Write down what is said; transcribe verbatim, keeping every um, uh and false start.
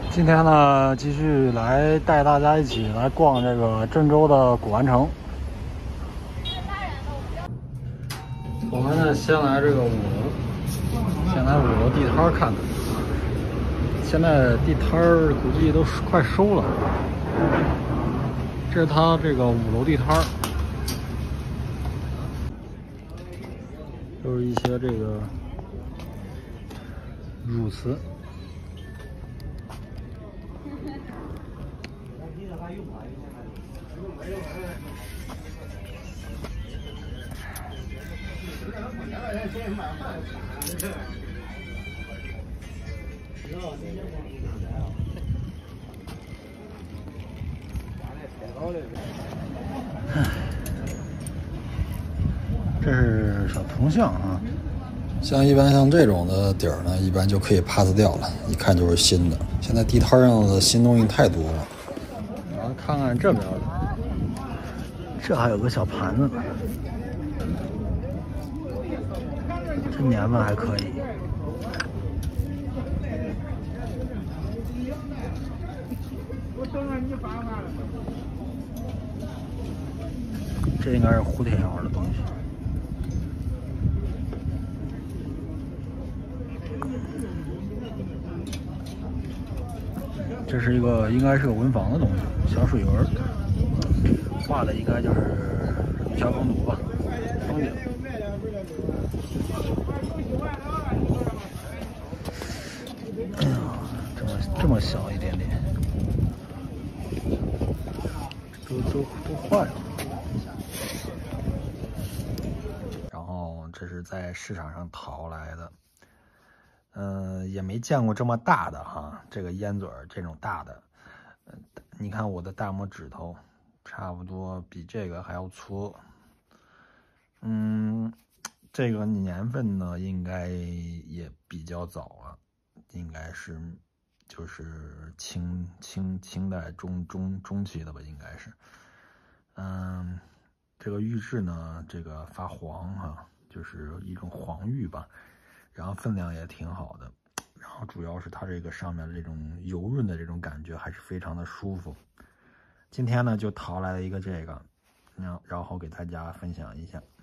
今天呢，继续来带大家一起来逛这个郑州的古玩城。我们呢，先来这个五楼，先来五楼地摊看看。现在地摊儿估计都快收了。这是它这个五楼地摊儿，都是一些这个汝瓷。 这是小铜像啊， 像一般像这种的底儿呢，一般就可以 pass 掉了，一看就是新的。现在地摊上的新东西太多了。 然后看看这边的，这还有个小盘子呢，这年份还可以。 这应该是胡铁窑的东西。这是一个，应该是个文房的东西，小水纹，画的应该就是雨下风图吧，风景。哎呀，这么这么小一点点，都都都坏了。 这是在市场上淘来的，嗯、呃，也没见过这么大的哈，这个烟嘴儿这种大的，呃，你看我的大拇指头，差不多比这个还要粗，嗯，这个年份呢应该也比较早了，应该是就是清清清代中中中期的吧，应该是，嗯，这个玉质呢，这个发黄哈。 就是一种黄玉吧，然后分量也挺好的，然后主要是它这个上面的这种油润的这种感觉还是非常的舒服。今天呢就淘来了一个这个，然后然后给大家分享一下。